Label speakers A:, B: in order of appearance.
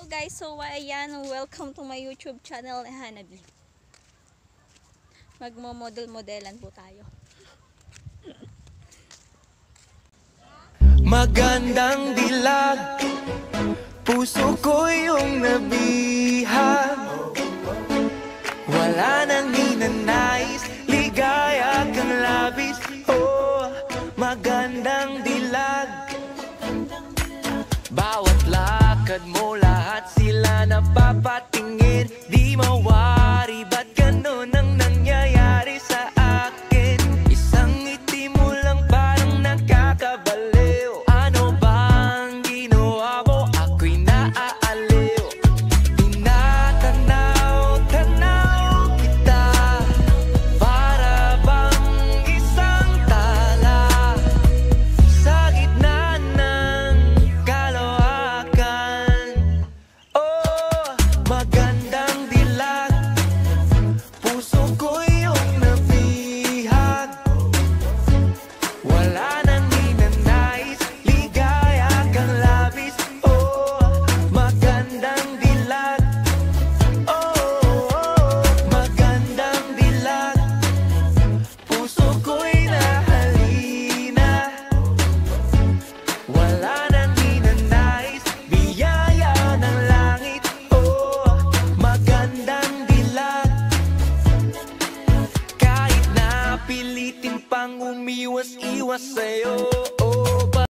A: Hello guys, so ayan, welcome to my YouTube channel na Hanabi. Magmo-model-modelan po tayo.
B: Magandang dilag, puso ko yung nabihag. Wala nang ninanais, ligaya kang labis. Oh, magandang dilag. Bawat lakad mo, lahat sila napapatingin. Di mawala